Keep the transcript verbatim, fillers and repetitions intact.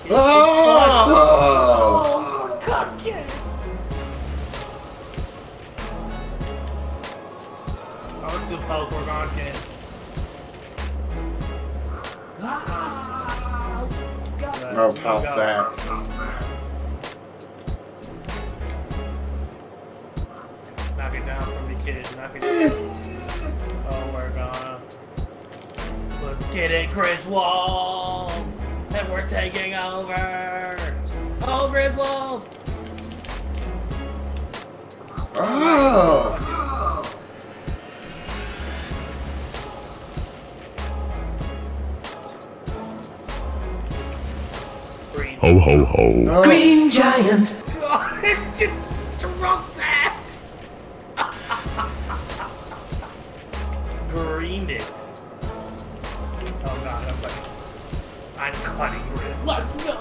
Oh! God, yeah. Oh, let's do poke. We're gone, kid. Ah! No, toss that. Knock it down from the kid. Knock it down. Oh, we're gonna. Let's get it, Griswold! And we're taking over! Oh, Griswold! Oh! Green. Ho ho ho. Oh. Green giant. God, it just struck that! Greened it. Oh god, I'm cutting. I'm cutting Grizz. Let's go!